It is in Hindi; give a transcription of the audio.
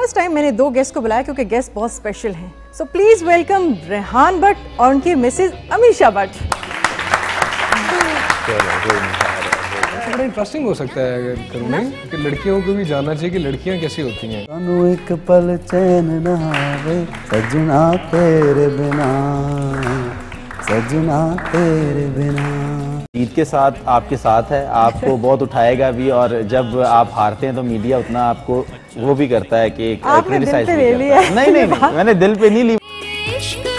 फर्स्ट टाइम मैंने 2 गेस्ट को बुलाया क्योंकि गेस्ट बहुत स्पेशल हैं। So please welcome Rehan Bhatt और उनकी मिसेज अमीशा भट्ट। बड़ा इंटरेस्टिंग हो सकता है करूँगी कि लड़कियों को भी जानना चाहिए कि लड़कियाँ कैसी होती हैं। तानू एक पल चैन ना आवे सजना तेरे बिना, सजना तेरे बिना। जीत के साथ आपके साथ है, आपको बहुत उठाएगा भी, और जब आप हारते हैं तो मीडिया उतना आपको वो भी करता है कि क्रिटिसाइज भी करता है। नहीं, मैंने दिल पे नहीं ली।